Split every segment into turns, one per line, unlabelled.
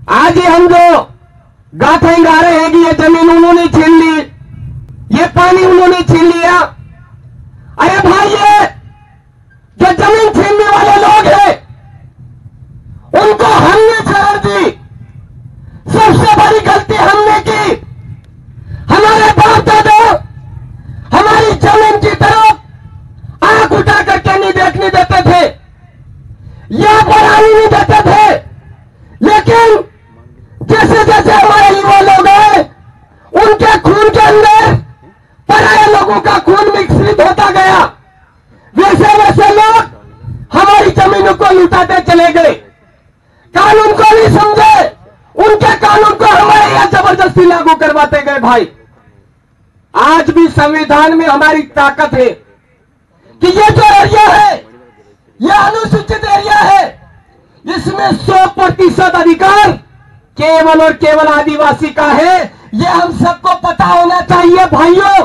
आज ये हम जो गाथें गा रहे हैं कि ये जमीन उन्होंने छीन ली, ये पानी उन्होंने छीन लिया। अरे भाई, ये जो जमीन छीनने वाले लोग हैं उनको हमने छाड़ दी। सबसे बड़ी गलती हमने की। हमारे बाप दादा हमारी जमीन की तरफ आंख उठा करके नहीं देखने देते थे या बढ़ाने नहीं देते थे, लेकिन जैसे जैसे हमारे युवा लोग हैं उनके खून के अंदर पराये लोगों का खून मिश्रित होता गया, वैसे वैसे लोग हमारी जमीनों को लुटाते चले गए। कानून को नहीं समझे, उनके कानून को हमारे यहां जबरदस्ती लागू करवाते गए। भाई, आज भी संविधान में हमारी ताकत है कि ये जो एरिया है, ये अनुसूचित एरिया है, इसमें 100% अधिकार केवल और केवल आदिवासी का है। ये हम सबको पता होना चाहिए भाइयों।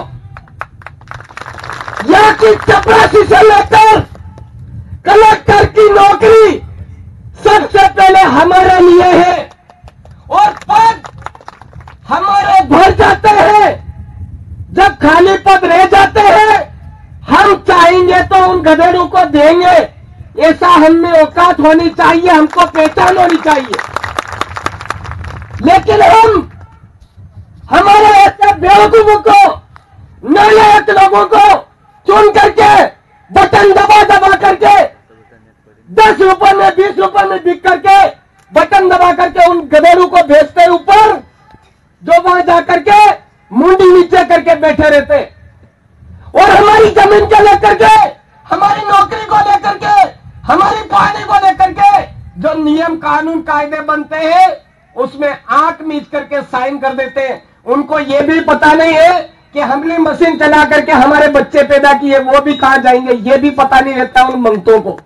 यहाँ की चपरासी से लेकर कलेक्टर की नौकरी सबसे पहले हमारे लिए है और पद हमारे भर जाते हैं। जब खाली पद रह जाते हैं हम चाहेंगे तो उन गधेड़ों को देंगे। ऐसा हम में औकात होनी चाहिए, हमको पहचान होनी चाहिए। लेकिन हम हमारे ऐसे बेवकूफों को, नालायक लोगों को चुन करके बटन दबा दबा करके 10 रुपए में 20 रुपए में बिक करके बटन दबा करके उन गधेड़ों को भेजते ऊपर, जो वहां जाकर के मुंडी नीचे करके बैठे रहते। और हमारी जमीन को लेकर के, हमारी नौकरी को लेकर के, हमारी पानी को लेकर के जो नियम कानून कायदे बनते हैं उसमें आंख मीच करके साइन कर देते हैं। उनको ये भी पता नहीं है कि हमने मशीन चला करके हमारे बच्चे पैदा किए, वो भी कहां जाएंगे ये भी पता नहीं रहता उन मंगतों को।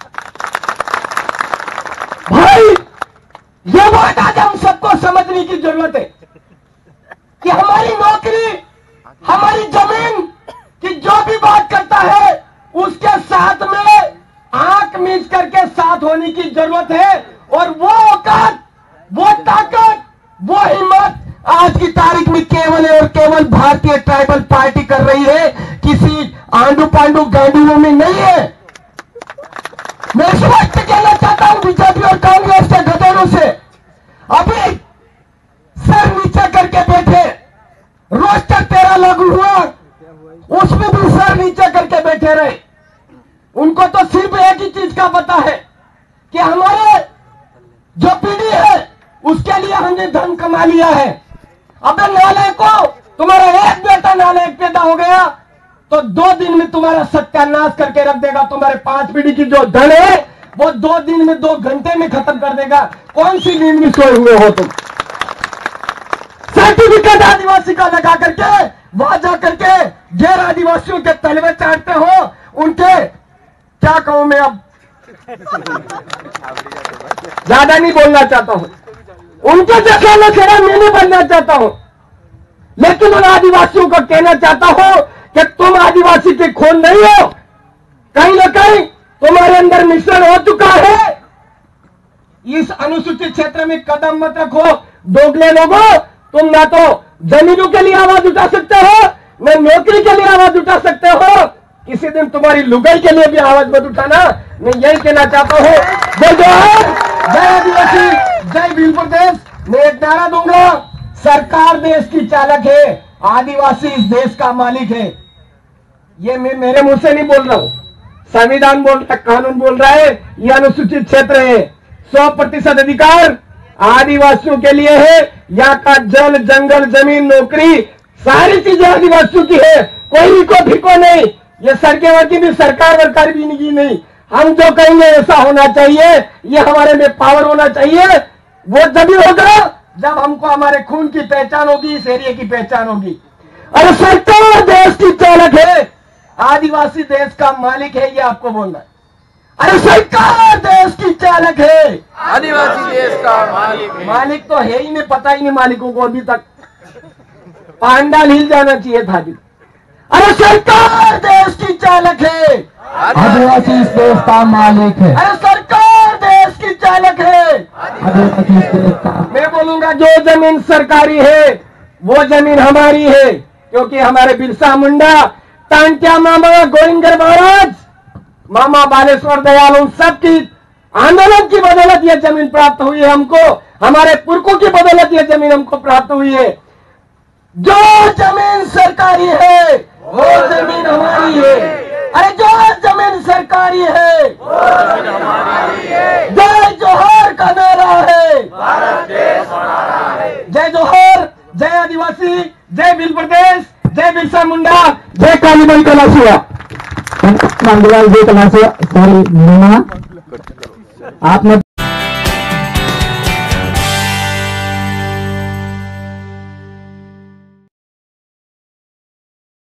भाई, ये बात आज हम सबको समझने की जरूरत है कि हमारी नौकरी, हमारी जमीन की जो भी बात करता है उसके साथ में आंख मीच करके साथ होने की जरूरत है। और वो औकात, वो ताकत, वो हिम्मत आज की तारीख में केवल और केवल भारतीय ट्राइबल पार्टी कर रही है, किसी आंडू पांडू गांडुओं में नहीं है। मैं इस वक्त कहना चाहता हूं बीजेपी और कांग्रेस के गधेड़ों से, अभी सर नीचे करके बैठे, रोस्टर 13 लागू हुआ उसमें भी सर नीचे करके बैठे रहे। उनको तो सिर्फ एक ही चीज का पता है कि हमारे जो पीढ़ी है उसके लिए हमने धन कमा लिया है। अबे नालायक को, तुम्हारा एक बेटा नालायक पैदा हो गया तो 2 दिन में तुम्हारा सत्यानाश करके रख देगा। तुम्हारे 5 पीढ़ी की जो धन है वो 2 दिन में 2 घंटे में खत्म कर देगा। कौन सी नींद में सोए हुए हो तुम? सर्टिफिकेट आदिवासी का लगा करके वहां जा करके गैर आदिवासियों के तलवे चाटते हो। उनके क्या कहूं मैं, अब ज्यादा नहीं बोलना चाहता हूं, उनके जैसा लखेड़ा मैं नहीं बनना चाहता हूं, लेकिन उन आदिवासियों को कहना चाहता हूं कि तुम आदिवासी के खून नहीं हो, कहीं ना कहीं तुम्हारे अंदर मिश्रण हो चुका है। इस अनुसूचित क्षेत्र में कदम मत रखो। दोगले लोगों, तुम ना तो जमीनों के लिए आवाज उठा सकते हो, न नौकरी के लिए आवाज उठा सकते हो, किसी दिन तुम्हारी लुगाई के लिए भी आवाज मत उठाना। मैं यही कहना चाहता हूं, जय जोहार, जय आदिवासी, जय भील प्रदेश। मैं एक नारा दूंगा, सरकार देश की चालक है, आदिवासी इस देश का मालिक है। ये मैं मेरे मुंह से नहीं बोल रहा हूं, संविधान बोल रहा है, कानून बोल रहा है। यह अनुसूचित क्षेत्र है, 100% अधिकार आदिवासियों के लिए है। यहाँ का जल, जंगल, जमीन, नौकरी, सारी चीजें आदिवासियों की है। कोई को भिको नहीं, ये सड़कें वर्की भी सरकार वरकार भी नहीं। हम जो कहेंगे ऐसा होना चाहिए, ये हमारे में पावर होना चाहिए। वो जब होगा जब हमको हमारे खून की पहचान होगी, इस एरिया की पहचान होगी। अरे सरकार देश की चालक है, आदिवासी देश का मालिक है, ये आपको बोलना है। अरे सरकार देश की चालक है,
आदिवासी देश का मालिक है।
मालिक तो है ही नहीं, पता ही नहीं मालिकों को अभी तक। पांडाल हिल जाना चाहिए था जी। अरे सरकार देश की चालक है,
आदिवासी इस देश का मालिक है।
अरे सरकार देश की चालक है। मैं बोलूंगा जो जमीन सरकारी है वो जमीन हमारी है, क्योंकि हमारे बिरसा मुंडा, टांट्या मामा, गोविंदर महाराज, मामा बालेश्वर दयाल, उन सबकी आंदोलन की बदौलत यह जमीन प्राप्त हुई है हमको। हमारे पुरखों की बदौलत यह जमीन हमको प्राप्त हुई है। जो जमीन सरकारी है वो जमीन हमारी है। अरे जो जमीन सरकारी है वो जमीन हमारी है। जय जोहर का नारा है, भारत देश हमारा है। जय जोहर, जय आदिवासी, जय भील प्रदेश, जय बिरसा मुंडा, जय कालीबन कलासिया।
मंगलाल जी कलासिया, सॉरी आपने